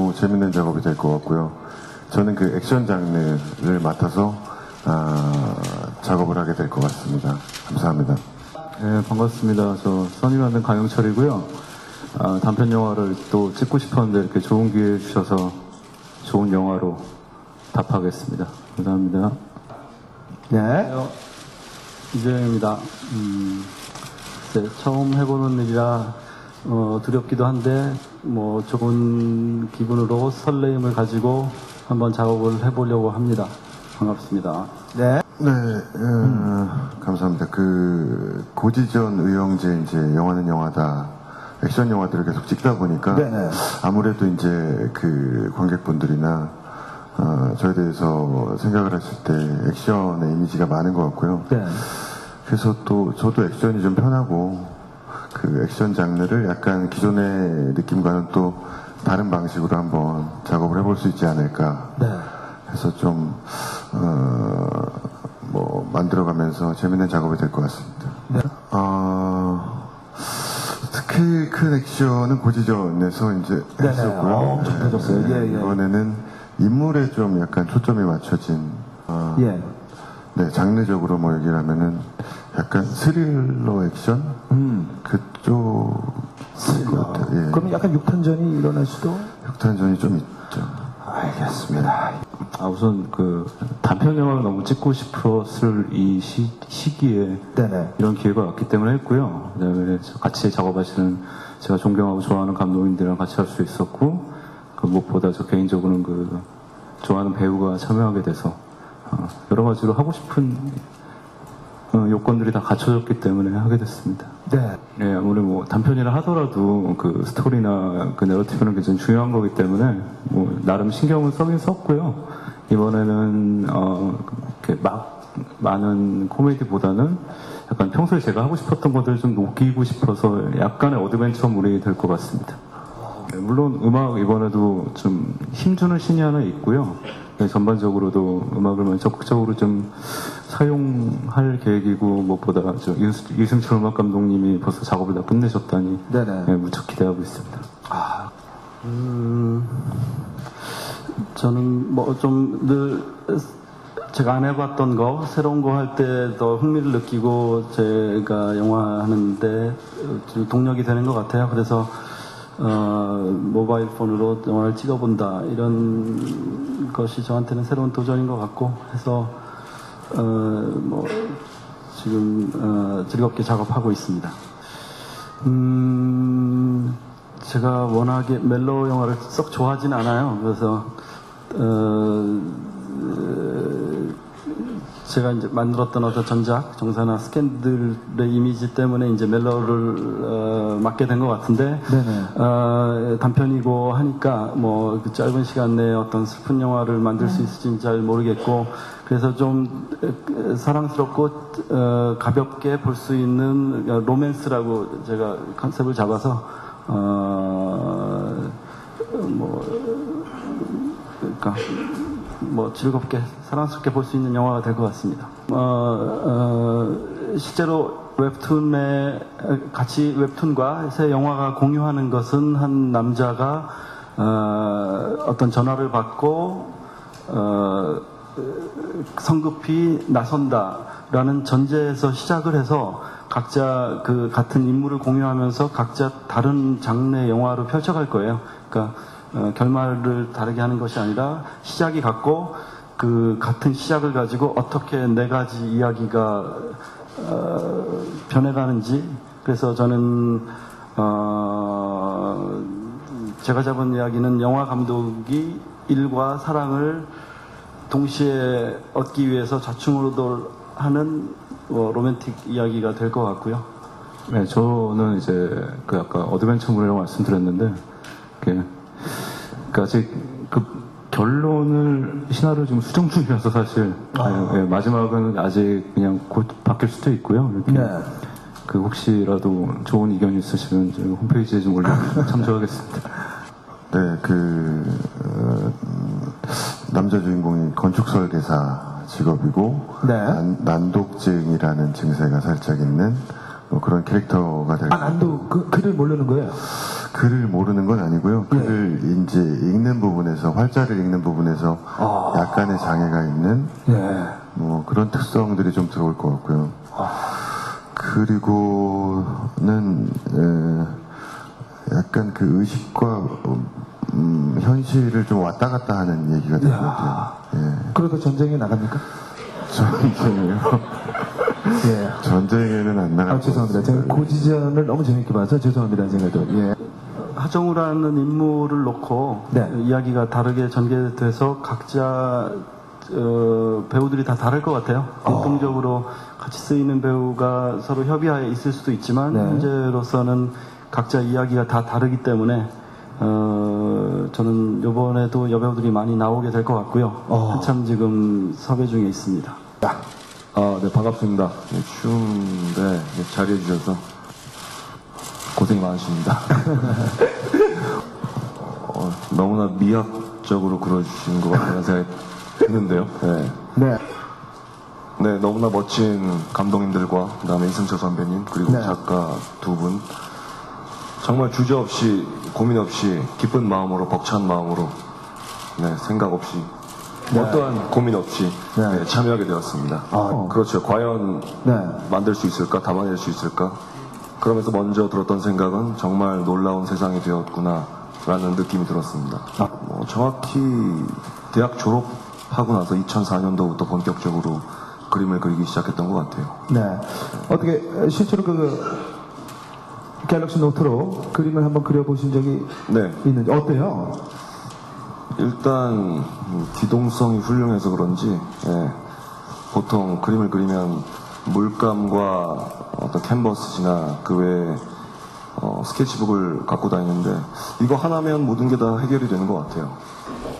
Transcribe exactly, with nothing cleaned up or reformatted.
편하고 재밌는 작업이 될 것 같고요. 저는 그 액션 장르를 맡아서 아, 작업을 하게 될 것 같습니다. 감사합니다. 네, 반갑습니다. 저 써니 만든 강영철이고요. 아, 단편 영화를 또 찍고 싶었는데 이렇게 좋은 기회 주셔서 좋은 영화로 답하겠습니다. 감사합니다. 네. 이재영입니다. 음, 네, 처음 해보는 일이라 어, 두렵기도 한데 뭐 좋은 기분으로 설레임을 가지고 한번 작업을 해보려고 합니다. 반갑습니다. 네. 네, 어, 음. 감사합니다. 그 고지전 의형제 이제 영화는 영화다 액션 영화들을 계속 찍다 보니까 네네. 아무래도 이제 그 관객분들이나 어, 저에 대해서 생각을 하실 때 액션의 이미지가 많은 것 같고요. 네. 그래서 또 저도 액션이 좀 편하고 그 액션 장르를 약간 기존의 느낌과는 또 다른 방식으로 한번 작업을 해볼 수 있지 않을까. 네. 해서 좀 어, 뭐 만들어가면서 재밌는 작업이 될 것 같습니다. 네. 어, 스케일 큰 액션은 고지전에서 이제 네네. 했었고요. 어, 엄청 터졌어요. 네, 예, 예. 이번에는 인물에 좀 약간 초점이 맞춰진 어, 예. 네, 장르적으로 뭐 얘기를 하면은 약간 스릴러 액션? 음. 그쪽 스릴러. 예. 그러면 약간 육탄전이 일어날 수도? 육탄전이 좀 있죠. 알겠습니다. 아, 우선 그 단편 영화를 너무 찍고 싶었을 이 시, 시기에 네네. 이런 기회가 왔기 때문에 했고요. 그다음에 같이 작업하시는 제가 존경하고 좋아하는 감독님들이랑 같이 할 수 있었고, 그 무엇보다 저 개인적으로는 그 좋아하는 배우가 참여하게 돼서 어, 여러 가지로 하고 싶은 어, 요건들이 다 갖춰졌기 때문에 하게 됐습니다. 네. 네, 아무리 뭐 단편이라 하더라도 그 스토리나 그 내러티브는 굉장히 중요한 거기 때문에 뭐 나름 신경을 써긴 썼고요. 이번에는 어 이렇게 막 많은 코미디보다는 약간 평소에 제가 하고 싶었던 것들을 좀 녹이고 싶어서 약간의 어드벤처물이 될 것 같습니다. 네, 물론 음악 이번에도 좀 힘주는 신이 하나 있고요. 네, 전반적으로도 음악을 적극적으로 좀 사용할 계획이고, 무엇보다 저 이승철 음악 감독님이 벌써 작업을 다 끝내셨다니 네네. 네, 무척 기대하고 있습니다. 아, 음, 저는 뭐 좀 늘 제가 안 해봤던 거, 새로운 거 할 때 더 흥미를 느끼고 제가 영화 하는데 동력이 되는 것 같아요. 그래서 어, 모바일 폰으로 영화를 찍어본다 이런 것이 저한테는 새로운 도전인 것 같고 해서 어, 뭐 지금 어, 즐겁게 작업하고 있습니다. 음, 제가 워낙에 멜로 영화를 썩 좋아하진 않아요. 그래서 어, 제가 이제 만들었던 어떤 전작, 정사나 스캔들의 이미지 때문에 이제 멜로를 어, 맡게 된 것 같은데 어, 단편이고 하니까 뭐 그 짧은 시간 내에 어떤 슬픈 영화를 만들 수 있을지는 잘 모르겠고 그래서 좀 사랑스럽고 어, 가볍게 볼 수 있는 로맨스라고 제가 컨셉을 잡아서 어, 뭐 그러니까 뭐 즐겁게 사랑스럽게 볼 수 있는 영화가 될 것 같습니다. 어, 어, 실제로 웹툰에 같이 웹툰과 새 영화가 공유하는 것은 한 남자가 어, 어떤 전화를 받고 어, 성급히 나선다라는 전제에서 시작을 해서 각자 그 같은 인물을 공유하면서 각자 다른 장르의 영화로 펼쳐갈 거예요. 그러니까 어, 결말을 다르게 하는 것이 아니라 시작이 같고 그 같은 시작을 가지고 어떻게 네 가지 이야기가 어, 변해가는지 그래서 저는 어, 제가 잡은 이야기는 영화 감독이 일과 사랑을 동시에 얻기 위해서 좌충우돌 하는 뭐, 로맨틱 이야기가 될 것 같고요. 네, 저는 이제 그 아까 어드벤처물이라고 말씀드렸는데 이렇게 그러니까 아직 그 결론을 시나리오 지금 수정 중이라서 사실 아. 예, 마지막은 아직 그냥 곧 바뀔 수도 있고요. 이렇게 네. 그 혹시라도 좋은 의견이 있으시면 저희 홈페이지에 좀 올려 참조하겠습니다. 네, 그 어, 남자 주인공이 건축 설계사 직업이고 네. 난, 난독증이라는 증세가 살짝 있는 뭐 그런 캐릭터가 될 아, 난도 그, 그를 모르는 거예요? 글을 모르는 건 아니고요. 글을 이제 읽는 부분에서, 활자를 읽는 부분에서 아. 약간의 장애가 있는 예. 뭐 그런 특성들이 좀 들어올 것 같고요. 그리고는 에, 약간 그 의식과 음, 현실을 좀 왔다 갔다 하는 얘기가 되는 것 같아요. 예. 그러다 전쟁에 나갑니까? 전쟁이요? 예. 전쟁에는 안 나갈 아, 죄송합니다. 제가 고지전을 너무 재밌게 봐서 죄송합니다. 제가 또, 예. 하정우라는 인물을 놓고 네. 이야기가 다르게 전개돼서 각자 어, 배우들이 다 다를 것 같아요. 공통적으로 같이 쓰이는 배우가 서로 협의하에 있을 수도 있지만 네. 현재로서는 각자 이야기가 다 다르기 때문에 어, 저는 이번에도 여배우들이 많이 나오게 될 것 같고요. 어. 한참 지금 섭외 중에 있습니다. 아, 네, 반갑습니다. 네, 추운데 네, 자리해 주셔서 고생이 많으십니다. 어, 너무나 미학적으로 그려주신 것 같다는 생각이 드는데요. 네. 네. 네, 너무나 멋진 감독님들과 그다음에 이승철 선배님 그리고 네. 작가 두 분 정말 주저없이 고민 없이 기쁜 마음으로 벅찬 마음으로 네, 생각 없이 네. 어떠한 고민 없이 네. 네, 참여하게 되었습니다. 아. 그렇죠. 과연 네. 만들 수 있을까? 담아낼 수 있을까? 그러면서 먼저 들었던 생각은 정말 놀라운 세상이 되었구나 라는 느낌이 들었습니다. 아. 뭐 정확히 대학 졸업하고 나서 이천사 년도부터 본격적으로 그림을 그리기 시작했던 것 같아요. 네. 어떻게, 실제로 그, 갤럭시 노트로 그림을 한번 그려보신 적이 네. 있는지, 어때요? 일단 기동성이 훌륭해서 그런지 예, 보통 그림을 그리면 물감과 어떤 캔버스나 그 외에 어, 스케치북을 갖고 다니는데 이거 하나면 모든 게 다 해결이 되는 것 같아요.